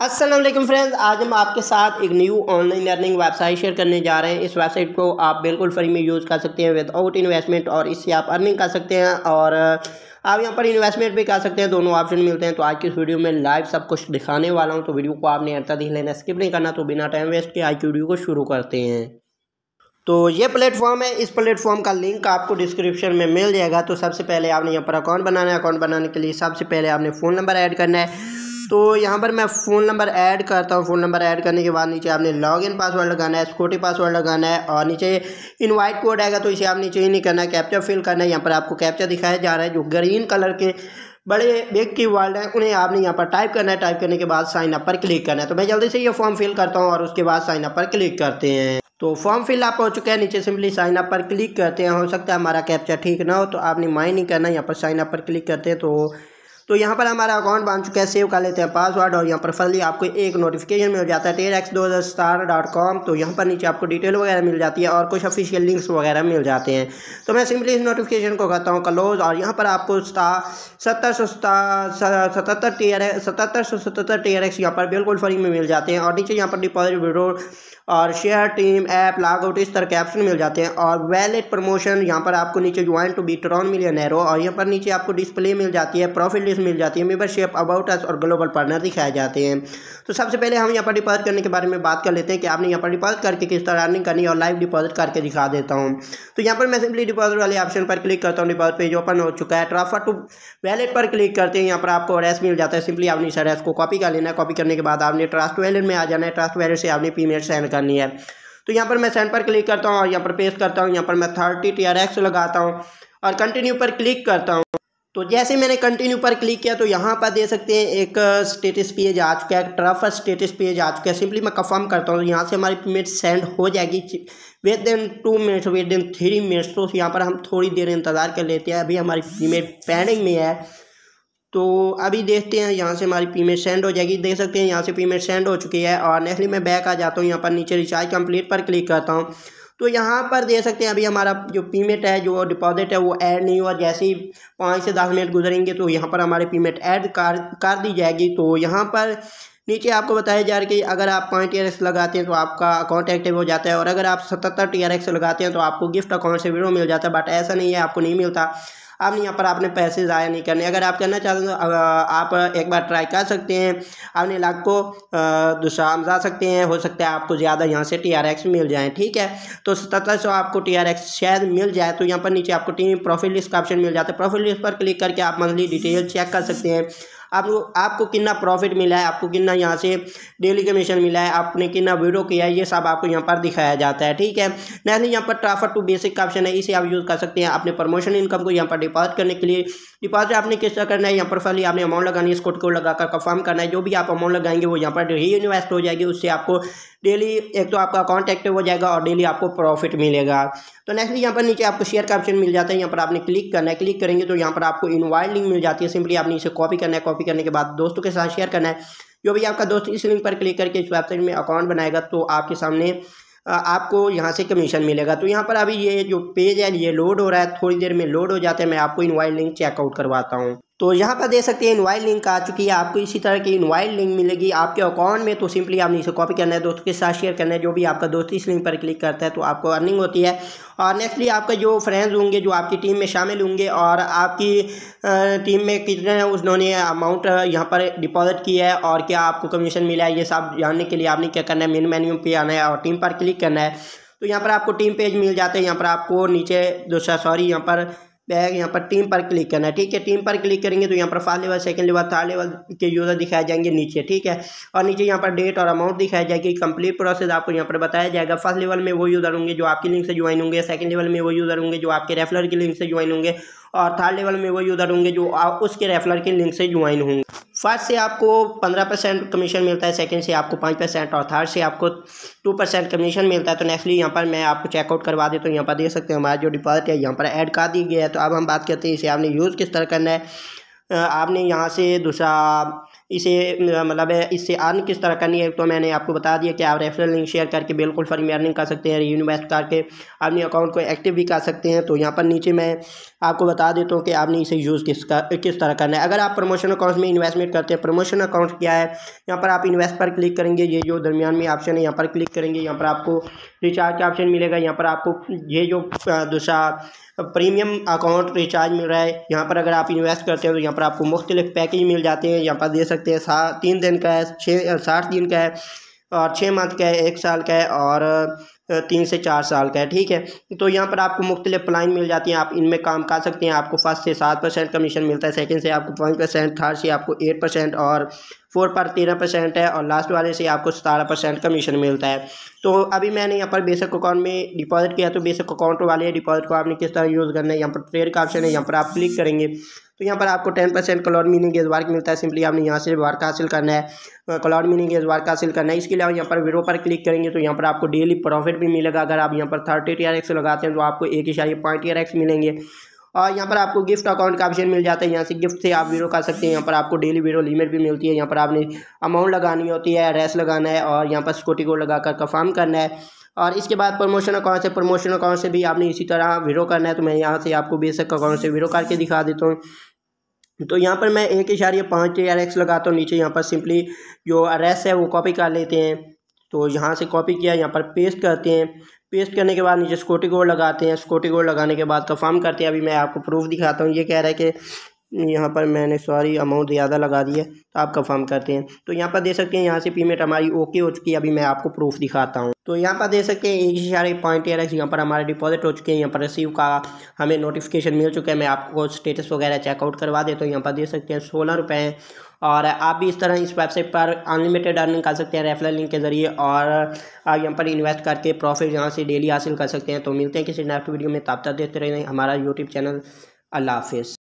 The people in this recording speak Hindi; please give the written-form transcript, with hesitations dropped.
अस्सलाम वालेकुम फ्रेंड्स, आज हम आपके साथ एक new online learning website share करने जा रहे हैं। इस वेबसाइट को आप बिल्कुल फ्री में यूज़ कर सकते हैं विदाउट इन्वेस्टमेंट और इससे आप अर्निंग कर सकते हैं और आप यहाँ पर इन्वेस्टमेंट भी कर सकते हैं। दोनों ऑप्शन मिलते हैं। तो आज की इस वीडियो में लाइव सब कुछ दिखाने वाला हूँ, तो वीडियो को आपने अंत तक देख लेना, स्किप नहीं करना। तो बिना टाइम वेस्ट के आज की वीडियो को शुरू करते हैं। तो ये प्लेटफॉर्म है, इस प्लेटफॉर्म का लिंक आपको डिस्क्रिप्शन में मिल जाएगा। तो सबसे पहले आपने यहाँ पर अकाउंट बनाना है। अकाउंट बनाने के लिए सबसे पहले आपने फ़ोन नंबर ऐड करना है। तो यहाँ पर मैं फ़ोन नंबर ऐड करता हूँ। फ़ोन नंबर ऐड करने के बाद नीचे आपने लॉगिन पासवर्ड लगाना है, सिक्योरिटी पासवर्ड लगाना है और नीचे इनवाइट कोड आएगा तो इसे आप नीचे ही नहीं करना है, कैप्चा फिल करना है। यहाँ पर आपको कैप्चा दिखाया जा रहा है जो ग्रीन कलर के बड़े बिग की वर्ड है, उन्हें आपने यहाँ पर टाइप करना है। टाइप करने के बाद साइन अप पर क्लिक करना है। तो मैं जल्दी से ये फॉर्म फिल करता हूँ और उसके बाद साइन अप पर क्लिक करते हैं। तो फॉर्म फिल अप हो चुका है, नीचे सिंपली साइन अप पर क्लिक करते हैं। हो सकता है हमारा कैप्चा ठीक ना हो तो आपने माइंड नहीं करना, यहाँ पर साइन अप पर क्लिक करते हैं। तो यहाँ पर हमारा अकाउंट बन चुका है। सेव कर लेते हैं पासवर्ड और यहाँ पर फर्ली आपको एक नोटिफिकेशन मिल जाता है TEDx2000star.com। तो यहाँ पर नीचे आपको डिटेल वगैरह मिल जाती है और कुछ ऑफिशियल लिंक्स वगैरह मिल जाते हैं। तो मैं सिंपली इस नोटिफिकेशन को करता हूँ क्लोज और यहाँ पर आपको 7777 TRX यहाँ पर बिल्कुल फ्री में मिल जाते हैं। और नीचे यहाँ पर डिपॉजिट विड्रॉ और share team app log out इस तरह के ऑप्शन मिल जाते हैं। और वैलेट प्रमोशन यहाँ पर आपको नीचे join to be Tron millionaire और यहाँ पर नीचे आपको डिस्प्ले मिल जाती है, प्रॉफिट लिस्ट मिल जाती है, मेंबरशिप, अबाउट अस और ग्लोबल पार्टनर दिखाए जाते हैं। तो सबसे पहले हम यहाँ पर डिपॉजिट करने के बारे में बात कर लेते हैं कि आपने यहाँ पर डिपॉजिट करके किस तरह अर्निंग करनी है और लाइव डिपॉजिट करके दिखा देता हूँ। तो यहाँ पर मैं सिंपली डिपॉजिट वाले ऑप्शन पर क्लिक करता हूँ। डिपॉजिट पेज ओपन हो चुका है। ट्रांसफर टू वैलेट पर क्लिक करते हैं। यहाँ पर आपको एड्रेस मिल जाता है। सिंपली आपने इस एड्रेस को कॉपी कर लेना है। कॉपी करने के बाद आपने ट्रस्ट वैलेट में आ जाना है। ट्रस्ट वैलेट से आपने पेमेंट सेंड करनी है। तो यहाँ पर मैं सेंड पर क्लिक करता हूँ और यहाँ पर पेस्ट करता हूँ। यहाँ पर मैं 30 TRX लगाता हूँ और कंटिन्यू पर क्लिक करता हूँ। तो जैसे मैंने कंटिन्यू पर क्लिक किया तो यहाँ पर दे सकते हैं एक स्टेटस पेज आ चुका है, ट्रांसफर स्टेटस पेज आ चुका है। सिंपली मैं कंफर्म करता हूँ, यहाँ से हमारी पेमेंट सेंड हो जाएगी within 2 minutes, within 3 minutes. तो यहाँ पर हम थोड़ी देर इंतज़ार कर लेते हैं। अभी हमारी पेमेंट पेंडिंग में है तो अभी देखते हैं, यहाँ से हमारी पेमेंट सेंड हो जाएगी। देख सकते हैं यहाँ से पेमेंट सेंड हो चुकी है। और नेक्स्टली मैं बैक आ जाता हूँ। यहाँ पर नीचे रिचार्ज कंप्लीट पर क्लिक करता हूँ। तो यहाँ पर देख सकते हैं अभी हमारा जो पेमेंट है, जो डिपॉजिट है वो ऐड नहीं हुआ। जैसे ही 5 से 10 मिनट गुजरेंगे तो यहाँ पर हमारी पेमेंट ऐड कर दी जाएगी। तो यहाँ पर नीचे आपको बताया जा रहा है कि अगर आप 5 TRX लगाते हैं तो आपका अकाउंट एक्टिव हो जाता है और अगर आप 77 TRX लगाते हैं तो आपको गिफ्ट अकाउंट से विड्रॉ मिल जाता है। बट ऐसा नहीं है, आपको नहीं मिलता। आपने यहाँ पर आपने पैसे ज़ाया नहीं करने। अगर आप करना चाहते हैं तो आप एक बार ट्राई कर सकते हैं। अपने लाख को दूसरा जा सकते हैं। हो सकता है आपको ज़्यादा यहाँ से TRX मिल जाए, ठीक है। तो 7700 आपको TRX शायद मिल जाए। तो यहाँ पर नीचे आपको टीम प्रॉफिट लिस्ट का ऑप्शन मिल जाता है। प्रॉफिट लिस्ट पर क्लिक करके आप मंथली डिटेल चेक कर सकते हैं। आपको कितना प्रॉफिट मिला है, आपको कितना यहाँ से डेली कमीशन मिला है, आपने कितना वीडियो किया है, ये सब आपको यहाँ पर दिखाया जाता है, ठीक है। नेक्स्ट यहाँ पर ट्रांसफर टू बेसिक का ऑप्शन है, इसे आप यूज़ कर सकते हैं अपने प्रमोशन इनकम को यहाँ पर डिपॉजिट करने के लिए। डिपॉजिट आपने किस तरह करना है, यहाँ पर फली आपने अमाउंट लगानी है, इस कोड को लगाकर कंफर्म करना है। जो भी आप अमाउंट लगाएंगे वो यहाँ पर री इन्वेस्ट हो जाएगी। उससे आपको डेली एक तो आपका अकाउंट एक्टिव हो जाएगा और डेली आपको प्रॉफिट मिलेगा। तो नेक्स्टली यहाँ पर नीचे आपको शेयर का ऑप्शन मिल जाता है। यहाँ पर आपने क्लिक करना है। क्लिक करेंगे तो यहाँ पर आपको इनवाइट लिंक मिल जाती है। सिंपली आपने इसे कॉपी करना है। कॉपी करने के बाद दोस्तों के साथ शेयर करना है। जो भी आपका दोस्त इस लिंक पर क्लिक करके इस वेबसाइट में अकाउंट बनाएगा तो आपके सामने आपको यहाँ से कमीशन मिलेगा। तो यहाँ पर अभी ये जो पेज है ये लोड हो रहा है, थोड़ी देर में लोड हो जाता है। मैं आपको इनवाइट लिंक चेकआउट करवाता हूँ। तो यहाँ पर देख सकते हैं इनवाइट लिंक आ चुकी है। आपको इसी तरह की इनवाइट लिंक मिलेगी आपके अकाउंट में। तो सिंपली आपने इसे कॉपी करना है, दोस्तों के साथ शेयर करना है। जो भी आपका दोस्त इस लिंक पर क्लिक करता है तो आपको अर्निंग होती है। और नेक्स्टली आपका जो फ्रेंड्स होंगे जो आपकी टीम में शामिल होंगे और आपकी टीम में कितने उन्होंने अमाउंट यहाँ पर डिपॉजिट किया है और क्या आपको कमीशन मिला है, ये सब जानने के लिए आपने क्या करना है, मेन मेन्यू पे आना है और टीम पर क्लिक करना है। तो यहाँ पर आपको टीम पेज मिल जाते हैं। यहाँ पर आपको नीचे यहाँ पर बैग यहाँ पर टीम पर क्लिक करना है, ठीक है। टीम पर क्लिक करेंगे तो यहाँ पर first level, second level, third level के यूज़र दिखाए जाएंगे नीचे, ठीक है। और नीचे यहाँ पर डेट और अमाउंट दिखाई जाएगी। कंप्लीट प्रोसेस आपको यहाँ पर बताया जाएगा। फर्स्ट लेवल में वो यूज़र होंगे जो आपकी लिंक से ज्वाइन होंगे। सेकंड लेवल में वो यूज़र होंगे जो आपके रेफरर की लिंक से ज्वाइन होंगे और थर्ड लेवल में वो यूज़र होंगे जो उसके रेफरर की लिंक से ज्वाइन होंगे। फर्स्ट से आपको 15% कमीशन मिलता है, सेकंड से आपको 5% और थर्ड से आपको 2% कमीशन मिलता है। तो नेक्स्टली यहाँ पर मैं आपको चेकआउट करवा देता हूँ। यहाँ पर देख सकते हैं हमारा जो डिपॉजिट है यहाँ पर ऐड कर दी गया है। तो अब हम बात करते हैं इसे आपने यूज़ किस तरह करना है। आपने यहाँ से दूसरा इसे मतलब इससे अर्न किस तरह करनी है तो मैंने आपको बता दिया कि आप रेफरल लिंक शेयर करके बिल्कुल फ्री में अर्निंग कर सकते हैं, रीइन्वेस्ट करके अपने अकाउंट को एक्टिव भी कर सकते हैं। तो यहाँ पर नीचे मैं आपको बता देता हूँ कि आपने इसे यूज़ किस तरह करना है। अगर आप प्रमोशन अकाउंट में इन्वेस्टमेंट करते हैं, प्रमोशन अकाउंट क्या है, यहाँ पर आप इन्वेस्ट पर क्लिक करेंगे, ये जो दरमियान में ऑप्शन है यहाँ पर क्लिक करेंगे, यहाँ पर आपको रिचार्ज का ऑप्शन मिलेगा। यहाँ पर आपको ये जो दूसरा प्रीमियम अकाउंट रिचार्ज मिल रहा है, यहाँ पर अगर आप इन्वेस्ट करते हो तो यहाँ पर आपको मुख्तलिफ पैकेज मिल जाते हैं। यहाँ पर दे सकते हैं 3 दिन का है, 60 दिन का है, और 6 मंथ का है, 1 साल का है, और 3 से 4 साल का है। ठीक है, तो यहाँ पर आपको मुख्तलिफ प्लान मिल जाती हैं, आप इनमें काम कर सकते हैं। आपको फर्स्ट से 7% कमीशन मिलता है, सेकंड से आपको 5%, थर्ड से आपको 8%, और 4 पर 13% है, और लास्ट वाले से आपको 17% कमीशन मिलता है। तो अभी मैंने यहाँ पर बेसिक अकाउंट में डिपॉजिट किया, तो बेसिक अकाउंट वाले डिपॉजिट को आपने किस तरह यूज़ करना है, यहाँ पर ट्रेड का ऑप्शन है, यहाँ पर आप क्लिक करेंगे तो यहाँ पर आपको 10% क्लाउड मीनिंग गेज वर्क मिलता है। सिंपली आपने यहाँ से वर्क हासिल करना है, क्लाउड मीनिंग गेज वर्क हासिल करना है। इसके अलावा यहाँ पर विड्रॉ पर क्लिक करेंगे तो यहाँ पर आपको डेली प्रॉफिट भी मिलेगा। अगर आप यहाँ पर 30 TRX लगाते हैं तो आपको 1.5 TRX मिलेंगे। और यहाँ पर आपको गिफ्ट अकाउंट का ऑप्शन मिल जाता है, यहाँ से गिफ्ट से आप विड्रॉ कर सकते हैं। यहाँ पर आपको डेली विड्रॉ लिमिट भी मिलती है। यहाँ पर आपने अमाउंट लगानी होती है, रेस लगाना है, और यहाँ पर सिक्योरिटी कोड लगाकर कंफर्म करना है। और इसके बाद प्रमोशन अकाउंट से भी आपने इसी तरह विड्रॉ करना है। तो मैं यहाँ से आपको बेसिक अकाउंट से विड्रॉ करके दिखा देता हूँ। तो यहाँ पर मैं 1.5 TRX लगाता हूँ। नीचे यहाँ पर सिंपली जो एड्रेस है वो कॉपी कर लेते हैं। तो यहाँ से कॉपी किया, यहाँ पर पेस्ट करते हैं। पेस्ट करने के बाद नीचे सिक्योरिटी कोड लगाते हैं। सिक्योरिटी कोड लगाने के बाद कंफर्म करते हैं। अभी मैं आपको प्रूफ दिखाता हूँ। ये कह रहा है कि यहाँ पर मैंने अमाउंट ज़्यादा लगा दी है, तो आप कंफर्म करते हैं। तो यहाँ पर दे सकते हैं यहाँ से पेमेंट हमारी ओके हो चुकी है। अभी मैं आपको प्रूफ दिखाता हूँ। तो यहाँ पर दे सकते हैं 1.5 TRX यहाँ पर हमारे डिपॉजिट हो चुके हैं। यहाँ पर रिसीव का हमें नोटिफिकेशन मिल चुका है। मैं आपको स्टेटस वगैरह चेकआउट करवा देता हूँ। यहाँ पर दे सकते हैं 16 रुपये हैं। और आप भी इस तरह इस वेबसाइट पर अनलिमिटेड अर्निंग कर सकते हैं रेफरल लिंक के ज़रिए, और यहाँ पर इन्वेस्ट करके प्रॉफिट यहाँ से डेली हासिल कर सकते हैं। तो मिलते हैं किसी नेक्स्ट वीडियो में, तब तक देखते रहें हमारा यूट्यूब चैनल। अल्लाह हाफिज़।